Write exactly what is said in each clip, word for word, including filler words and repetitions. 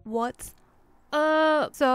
What's up? So,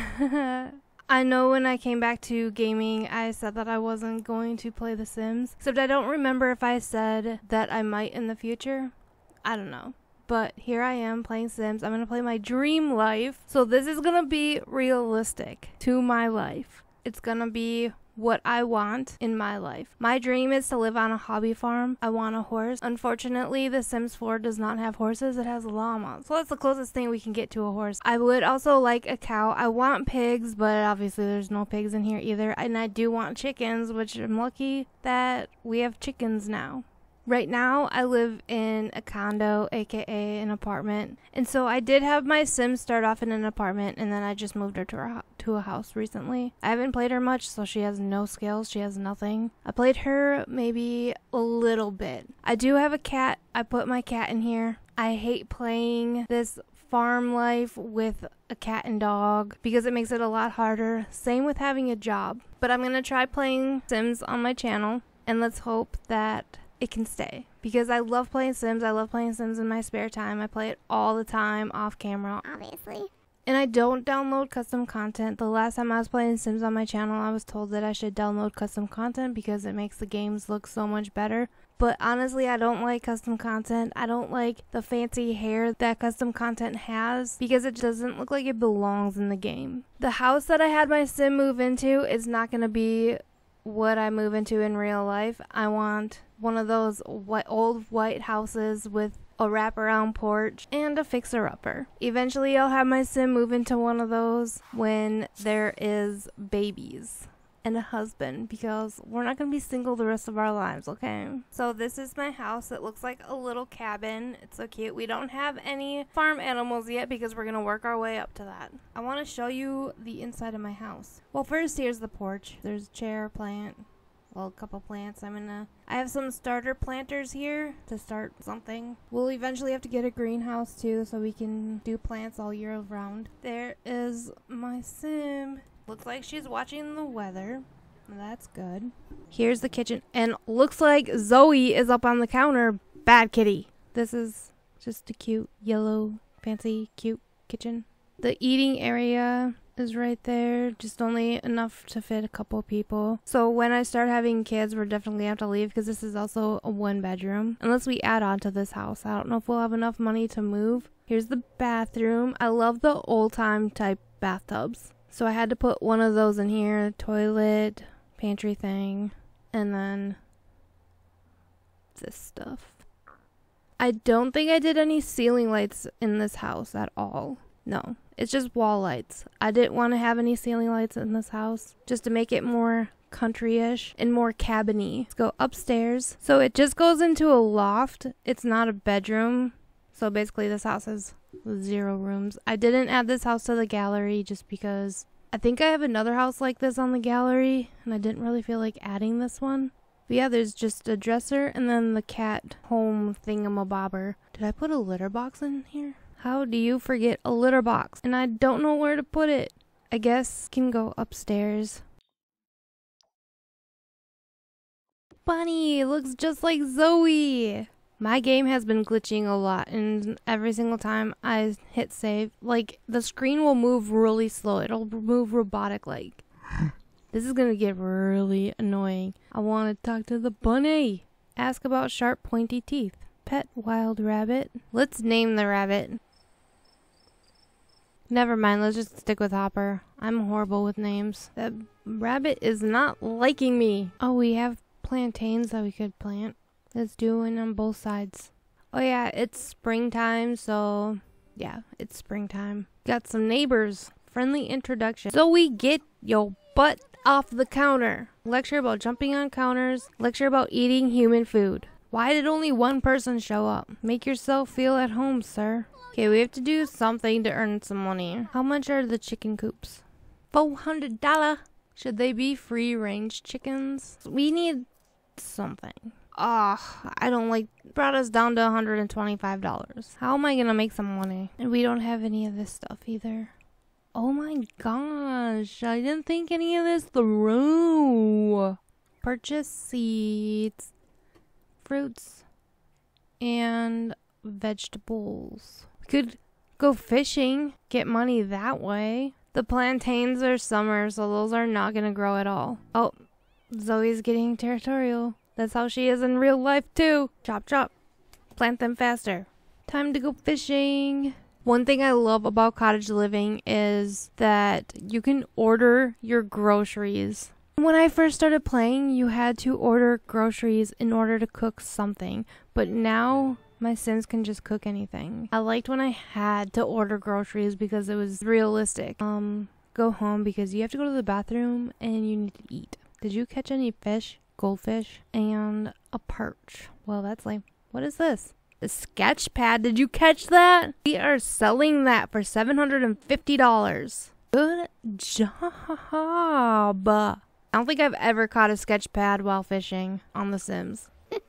I know when I came back to gaming, I said that I wasn't going to play The Sims. Except I don't remember if I said that I might in the future. I don't know. But here I am playing Sims. I'm going to play my dream life. So this is going to be realistic to my life. It's going to be what I want in my life. My dream is to live on a hobby farm. I want a horse. Unfortunately, The Sims four does not have horses. It has llamas. So that's the closest thing we can get to a horse. I would also like a cow. I want pigs, but obviously there's no pigs in here either. And I do want chickens, which I'm lucky that we have chickens now. Right now, I live in a condo, aka an apartment, and so I did have my Sim start off in an apartment, and then I just moved her to, her to a house recently. I haven't played her much, so she has no skills, she has nothing. I played her maybe a little bit. I do have a cat. I put my cat in here. I hate playing this farm life with a cat and dog because it makes it a lot harder. Same with having a job. But I'm gonna try playing Sims on my channel, and let's hope that it can stay, because I love playing Sims. I love playing Sims in my spare time. I play it all the time off camera, obviously. And I don't download custom content. The last time I was playing Sims on my channel, I was told that I should download custom content because it makes the games look so much better. But honestly, I don't like custom content. I don't like the fancy hair that custom content has because it doesn't look like it belongs in the game. The house that I had my Sim move into is not going to be what I move into in real life. I want one of those white, old white houses with a wraparound porch and a fixer-upper. Eventually I'll have my Sim move into one of those when there is babies and a husband, because we're not going to be single the rest of our lives, okay? So this is my house. It looks like a little cabin. It's so cute. We don't have any farm animals yet because we're going to work our way up to that. I want to show you the inside of my house. Well, first here's the porch. There's a chair, plant, well, a couple plants. I'm gonna I have some starter planters here to start something. We'll eventually have to get a greenhouse too so we can do plants all year round. There is my Sim. Looks like she's watching the weather. That's good. Here's the kitchen, and looks like Zoe is up on the counter. Bad kitty. This is just a cute yellow fancy cute kitchen. The eating area is right there, just only enough to fit a couple people. So when I start having kids, we're definitely have to leave because this is also a one bedroom unless we add on to this house. I don't know if we'll have enough money to move. Here's the bathroom. I love the old time type bathtubs, so I had to put one of those in here. Toilet, pantry thing, and then this stuff. I don't think I did any ceiling lights in this house at all. No, it's just wall lights. I didn't want to have any ceiling lights in this house just to make it more country-ish and more cabin-y. Let's go upstairs. So it just goes into a loft. It's not a bedroom. So basically this house has zero rooms. I didn't add this house to the gallery just because I think I have another house like this on the gallery and I didn't really feel like adding this one. But yeah, there's just a dresser and then the cat home thingamabobber. Did I put a litter box in here? How do you forget a litter box? And I don't know where to put it. I guess can go upstairs. Bunny looks just like Zoe. My game has been glitching a lot, and every single time I hit save, like, the screen will move really slow. It'll move robotic-like. This is gonna get really annoying. I want to talk to the bunny. Ask about sharp, pointy teeth. Pet wild rabbit. Let's name the rabbit. Never mind, let's just stick with Hopper. I'm horrible with names. That rabbit is not liking me. Oh, we have plantains that we could plant. Let's do it on both sides. Oh yeah, it's springtime, so yeah, it's springtime. Got some neighbors. Friendly introduction. So we get your butt off the counter. Lecture about jumping on counters. Lecture about eating human food. Why did only one person show up? Make yourself feel at home, sir. Okay, we have to do something to earn some money. How much are the chicken coops? four hundred dollars. Should they be free-range chickens? We need something. Ah, oh, I don't like... Brought us down to one hundred twenty-five dollars. How am I gonna make some money? And we don't have any of this stuff either. Oh my gosh, I didn't think any of this through. Purchase seeds, fruits, and vegetables. We could go fishing, get money that way. The plantains are summer, so those are not gonna grow at all. Oh, Zoe's getting territorial. That's how she is in real life too. Chop chop. Plant them faster. Time to go fishing. One thing I love about cottage living is that you can order your groceries. When I first started playing, you had to order groceries in order to cook something, but now my Sims can just cook anything. I liked when I had to order groceries because it was realistic. Um, go home because you have to go to the bathroom and you need to eat. Did you catch any fish? Goldfish? And a perch. Well, that's lame. What is this? A sketch pad. Did you catch that? We are selling that for seven hundred fifty dollars. Good job. I don't think I've ever caught a sketch pad while fishing on The Sims.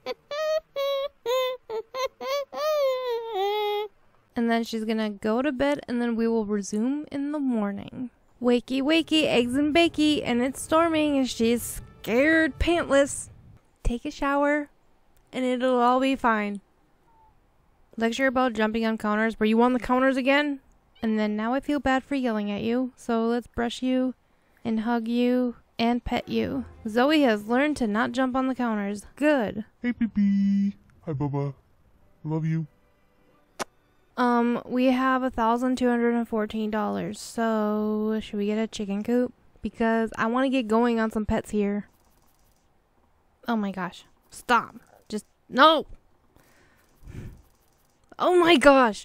And then she's gonna go to bed and then we will resume in the morning. Wakey, wakey, eggs and bakey, and it's storming and she's scared pantless. Take a shower and it'll all be fine. Lecture about jumping on counters. Were you on the counters again? And then now I feel bad for yelling at you. So let's brush you and hug you and pet you. Zoe has learned to not jump on the counters. Good. Hey, Pee-Pee. Hi, Bubba. Love you. Um, we have one thousand two hundred fourteen dollars. So should we get a chicken coop? Because I want to get going on some pets here. Oh my gosh. Stop. Just, no. Oh my gosh.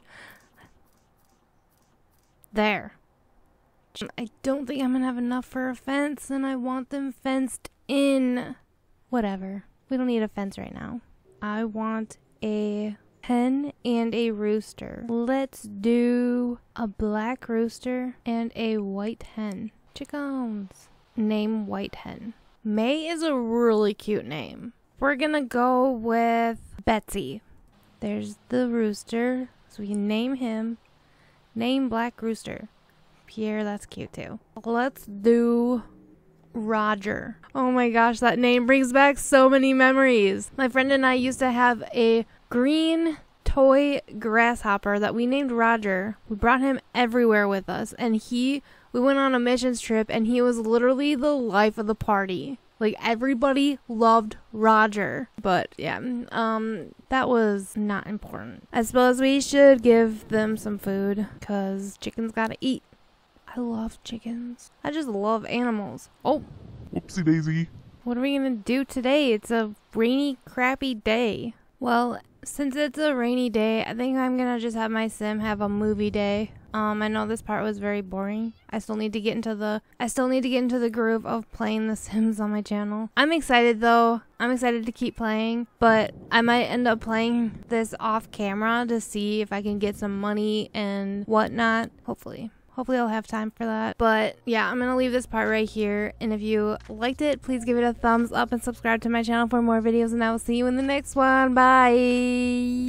There. I don't think I'm gonna have enough for a fence, and I want them fenced in. Whatever. We don't need a fence right now. I want a hen and a rooster. Let's do a black rooster and a white hen. Chickens. Name white hen. May is a really cute name. We're gonna go with Betsy. There's the rooster, so we can name him. Name black rooster. Pierre, that's cute too. Let's do Roger. Oh my gosh, that name brings back so many memories. My friend and I used to have a green toy grasshopper that we named Roger. We brought him everywhere with us, and he, we went on a missions trip, and he was literally the life of the party. Like, everybody loved Roger. But, yeah, um, that was not important. I suppose we should give them some food, because chickens gotta eat. I love chickens. I just love animals. Oh. Whoopsie daisy. What are we gonna do today? It's a rainy, crappy day. Well, since it's a rainy day, I think I'm gonna just have my sim have a movie day. Um, I know this part was very boring. I still need to get into the I still need to get into the groove of playing The Sims on my channel. I'm excited though. I'm excited to keep playing, but I might end up playing this off camera to see if I can get some money and whatnot. Hopefully. Hopefully I'll have time for that. But yeah, I'm going to leave this part right here. And if you liked it, please give it a thumbs up and subscribe to my channel for more videos. And I will see you in the next one. Bye!